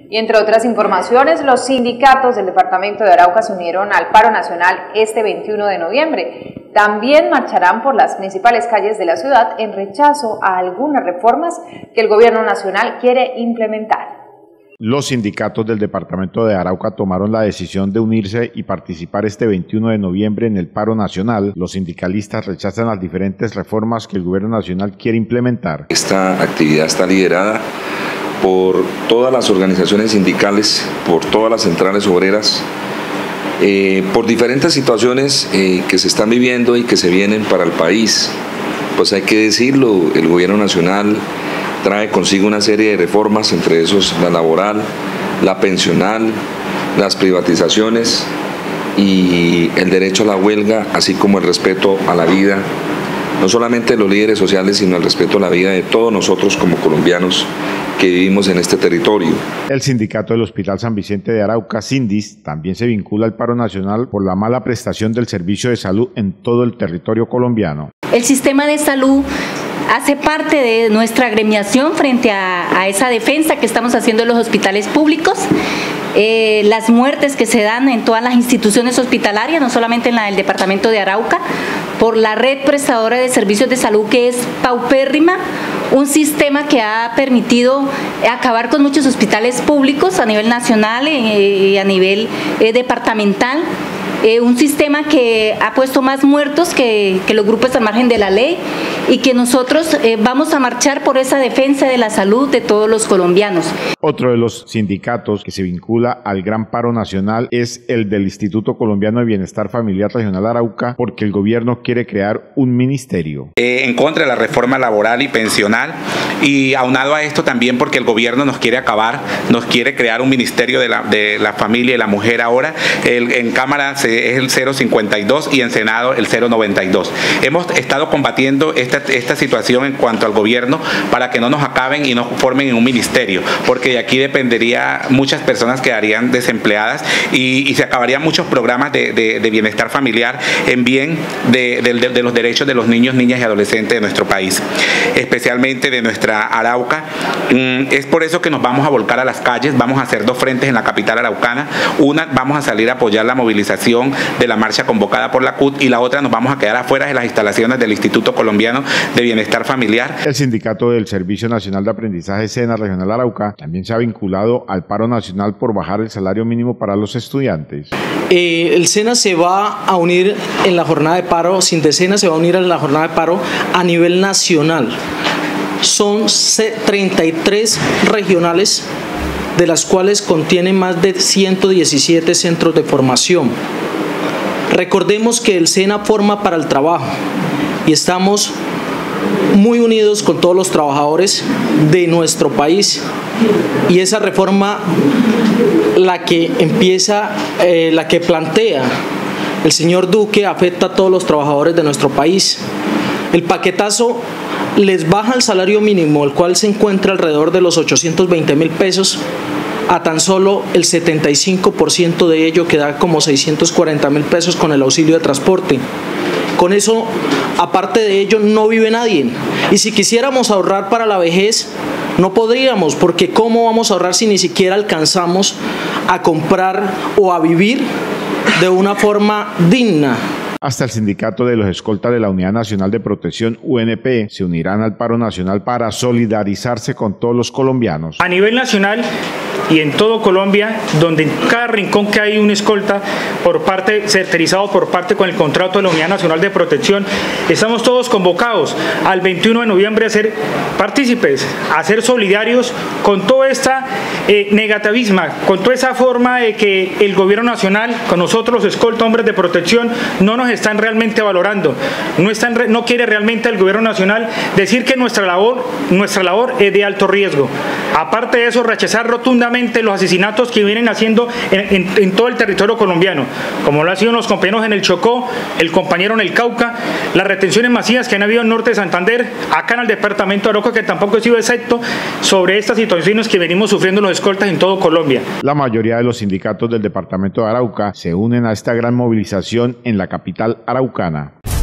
Y entre otras informaciones, los sindicatos del departamento de Arauca se unieron al paro nacional este 21 de noviembre. También marcharán por las principales calles de la ciudad en rechazo a algunas reformas que el gobierno nacional quiere implementar. Los sindicatos del departamento de Arauca tomaron la decisión de unirse y participar este 21 de noviembre en el paro nacional. Los sindicalistas rechazan las diferentes reformas que el gobierno nacional quiere implementar. Esta actividad está liderada por todas las organizaciones sindicales, por todas las centrales obreras, por diferentes situaciones que se están viviendo y que se vienen para el país. Pues hay que decirlo, el gobierno nacional trae consigo una serie de reformas, entre esos la laboral, la pensional, las privatizaciones y el derecho a la huelga, así como el respeto a la vida, no solamente de los líderes sociales, sino el respeto a la vida de todos nosotros como colombianos que vivimos en este territorio. El sindicato del Hospital San Vicente de Arauca, SINDIS, también se vincula al paro nacional por la mala prestación del servicio de salud en todo el territorio colombiano. El sistema de salud hace parte de nuestra agremiación frente a esa defensa que estamos haciendo en los hospitales públicos. Las muertes que se dan en todas las instituciones hospitalarias, no solamente en la del departamento de Arauca, por la red prestadora de servicios de salud que es paupérrima, un sistema que ha permitido acabar con muchos hospitales públicos a nivel nacional y a nivel departamental. Un sistema que ha puesto más muertos que los grupos al margen de la ley y que nosotros vamos a marchar por esa defensa de la salud de todos los colombianos. Otro de los sindicatos que se vincula al gran paro nacional es el del Instituto Colombiano de Bienestar Familiar Regional Arauca, porque el gobierno quiere crear un ministerio. En contra de la reforma laboral y pensional, y aunado a esto también porque el gobierno nos quiere acabar, nos quiere crear un ministerio de la familia y la mujer ahora. En Cámara es el 052 y en Senado el 092. Hemos estado combatiendo esta situación en cuanto al gobierno para que no nos acaben y nos formen en un ministerio, porque de aquí dependería, muchas personas quedarían desempleadas y se acabarían muchos programas de bienestar familiar en bien de los derechos de los niños, niñas y adolescentes de nuestro país, especialmente de nuestra Arauca. Es por eso que nos vamos a volcar a las calles. Vamos a hacer dos frentes en la capital araucana. Una, vamos a salir a apoyar la movilización de la marcha convocada por la CUT, y la otra nos vamos a quedar afuera de las instalaciones del Instituto Colombiano de Bienestar Familiar. El sindicato del Servicio Nacional de Aprendizaje SENA Regional Arauca también se ha vinculado al paro nacional por bajar el salario mínimo para los estudiantes. El SENA se va a unir en la jornada de paro, Sindesena se va a unir en la jornada de paro a nivel nacional. Son 33 regionales, de las cuales contienen más de 117 centros de formación. Recordemos que el SENA forma para el trabajo y estamos muy unidos con todos los trabajadores de nuestro país, y esa reforma, la que plantea el señor Duque, afecta a todos los trabajadores de nuestro país. El paquetazo les baja el salario mínimo, el cual se encuentra alrededor de los 820.000 pesos, a tan solo el 75% de ello, que da como 640.000 pesos con el auxilio de transporte. Con eso, aparte de ello, no vive nadie. Y si quisiéramos ahorrar para la vejez, no podríamos, porque ¿cómo vamos a ahorrar si ni siquiera alcanzamos a comprar o a vivir de una forma digna? Hasta el sindicato de los escoltas de la Unidad Nacional de Protección, UNP, se unirán al paro nacional para solidarizarse con todos los colombianos. A nivel nacional y en todo Colombia, donde en cada rincón que hay un escolta certificado por parte con el contrato de la Unidad Nacional de Protección, estamos todos convocados al 21 de noviembre a ser partícipes, a ser solidarios con toda esta negativismo, con toda esa forma de que el gobierno nacional, con nosotros los escoltas, hombres de protección, no nos están realmente valorando. No quiere realmente el gobierno nacional decir que nuestra labor es de alto riesgo. Aparte de eso, rechazar rotundamente los asesinatos que vienen haciendo en todo el territorio colombiano, como lo han sido los compañeros en el Chocó, el compañero en el Cauca, las retenciones masivas que han habido en norte de Santander, acá en el departamento de Arauca, que tampoco he sido excepto sobre estas situaciones que venimos sufriendo los escoltas en todo Colombia. La mayoría de los sindicatos del departamento de Arauca se unen a esta gran movilización en la capital araucana.